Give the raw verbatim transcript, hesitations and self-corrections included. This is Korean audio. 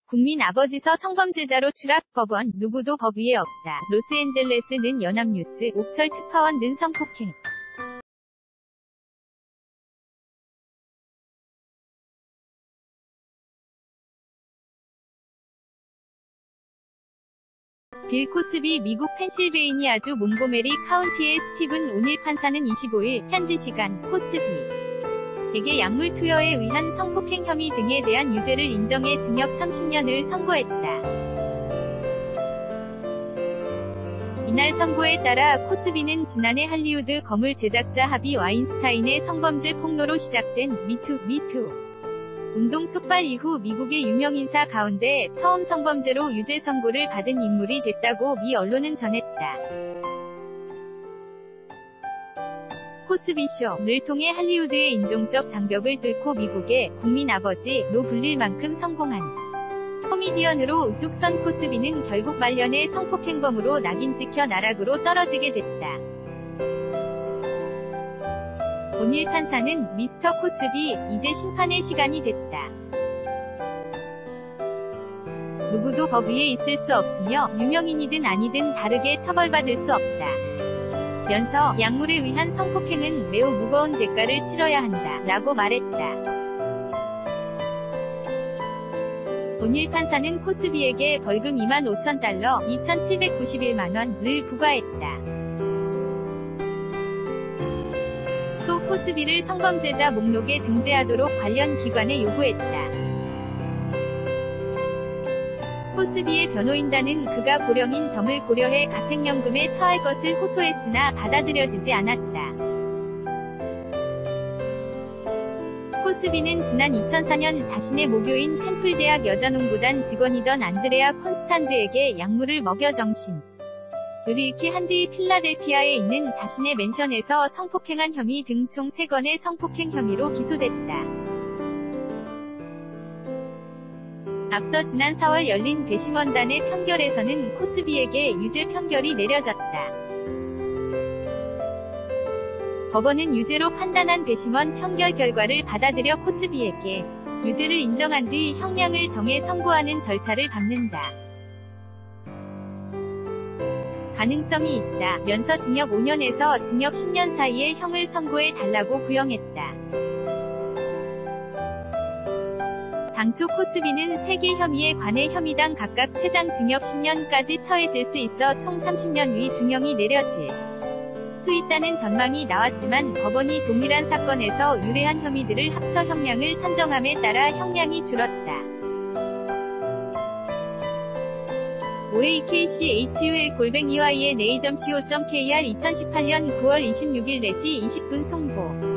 국민 아버지서 성범죄자로 추락, 법원, 누구도 법 위에 없다. 로스앤젤레스는 연합뉴스, 옥철 특파원 는 성폭행. 빌 코스비 미국 펜실베이니아주 몬고메리 카운티의 스티븐 오닐 판사는 이십오일 현지 시간 코스비에게 약물 투여에 의한 성폭행 혐의 등에 대한 유죄를 인정해 징역 삼십 년을 선고했다. 이날 선고에 따라 코스비는 지난해 할리우드 거물 제작자 하비 와인스타인의 성범죄 폭로로 시작된 미투, 미투 운동 촉발 이후 미국의 유명인사 가운데 처음 성범죄로 유죄 선고를 받은 인물이 됐다고 미 언론은 전했다. 코스비쇼를 통해 할리우드의 인종적 장벽을 뚫고 미국의 국민 아버지로 불릴 만큼 성공한 코미디언으로 우뚝 선 코스비는 결국 말년에 성폭행범으로 낙인 찍혀 나락으로 떨어지게 됐다. 오닐 판사는 미스터 코스비, 이제 심판의 시간이 됐다. 누구도 법 위에 있을 수 없으며 유명인이든 아니든 다르게 처벌받을 수 없다. 면서 약물에 의한 성폭행은 매우 무거운 대가를 치러야 한다. 라고 말했다. 오닐 판사는 코스비에게 벌금 이만 오천 달러, 이천칠백구십일만 원을 부과했다. 또 코스비를 성범죄자 목록에 등재하도록 관련 기관에 요구했다. 코스비의 변호인단은 그가 고령인 점을 고려해 가택연금에 처할 것을 호소했으나 받아들여지지 않았다. 코스비는 지난 이천사 년 자신의 모교인 템플대학 여자농구단 직원이던 안드레아 콘스탄드에게 약물을 먹여 정신 을 잃게 한 뒤 필라델피아에 있는 자신의 맨션에서 성폭행한 혐의 등 총 세 건의 성폭행 혐의로 기소됐다. 앞서 지난 사월 열린 배심원단의 판결에서는 코스비에게 유죄 판결이 내려졌다. 법원은 유죄로 판단한 배심원 판결 결과를 받아들여 코스비에게 유죄를 인정한 뒤 형량을 정해 선고하는 절차를 밟는다. 가능성이 있다. 면서 징역 오 년에서 징역 십 년 사이의 형을 선고해 달라고 구형했다. 당초 코스비는 세 개 혐의에 관해 혐의당 각각 최장 징역 십 년까지 처해질 수 있어 총 삼십 년 위 중형이 내려질 수 있다는 전망이 나왔지만 법원이 동일한 사건에서 유례한 혐의들을 합쳐 형량을 산정함에 따라 형량이 줄었다. 오에이케이씨에이치유엘 골뱅이 와이엔 에이 점 씨오 점 케이알 이천십팔 년 구월 이십육일 네 시 이십 분 송고